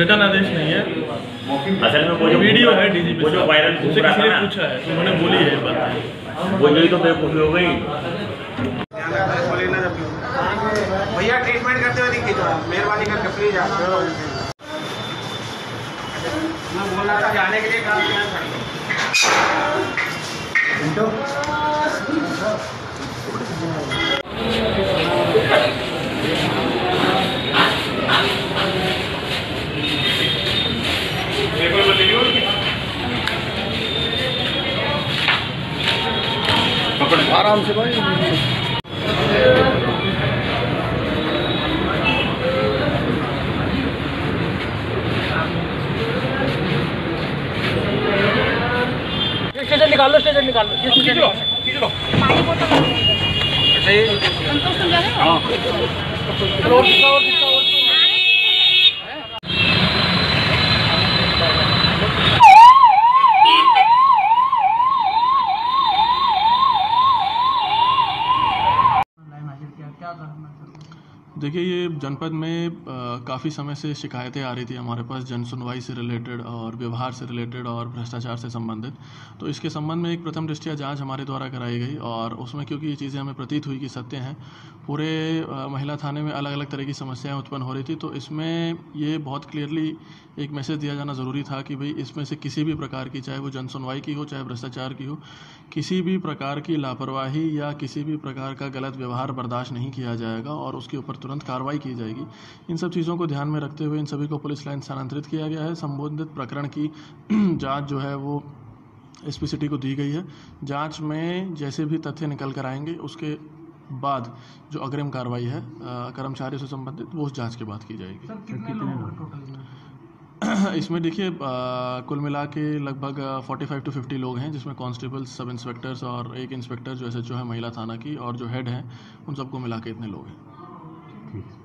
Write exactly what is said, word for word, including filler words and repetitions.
Return आदेश नहीं है, असल में वो जो वीडियो है डीजीपी वो जो वायरल से किसी ने पूछा है तो उन्होंने बोली है बात, वो यही तो बेवकूफ़ी हो गई। भैया ट्रीटमेंट करते हुए दिखी तो मेहरबानी करके प्लीज आप मैं बोल रहा था जाने के लिए काम आराम से भाई। स्टेशन निकाल लो, स्टेशन निकाल लो, खींच लो, खींच लो। पानी बोतल संतोष तुम जा रहे हो? हां और दिखा और दिखा और देखिए, ये जनपद में काफ़ी समय से शिकायतें आ रही थी हमारे पास जन सुनवाई से रिलेटेड और व्यवहार से रिलेटेड और भ्रष्टाचार से संबंधित। तो इसके संबंध में एक प्रथम दृष्टया जांच हमारे द्वारा कराई गई और उसमें क्योंकि ये चीज़ें हमें प्रतीत हुई कि सत्य हैं, पूरे महिला थाने में अलग अलग तरह की समस्याएं उत्पन्न हो रही थी। तो इसमें ये बहुत क्लियरली एक मैसेज दिया जाना ज़रूरी था कि भाई इसमें से किसी भी प्रकार की, चाहे वो जन सुनवाई की हो चाहे भ्रष्टाचार की हो, किसी भी प्रकार की लापरवाही या किसी भी प्रकार का गलत व्यवहार बर्दाश्त नहीं किया जाएगा और उसके ऊपर तुरंत कार्रवाई की जाएगी। इन सब चीज़ों को ध्यान में रखते हुए इन सभी को पुलिस लाइन स्थानांतरित किया गया है। संबंधित प्रकरण की जांच जो है वो एसपी सिटी को दी गई है। जांच में जैसे भी तथ्य निकल कर आएंगे उसके बाद जो अग्रिम कार्रवाई है कर्मचारियों से संबंधित वो उस जांच के बाद की जाएगी। सर कितने लोग टोटल इसमें देखिए कुल मिला के लगभग पैंतालीस टू पचास लोग हैं, जिसमें कांस्टेबल्स, सब इंस्पेक्टर्स और एक इंस्पेक्टर जो एसएचओ है महिला थाना की और जो हेड हैं, उन सबको मिला के इतने लोग हैं।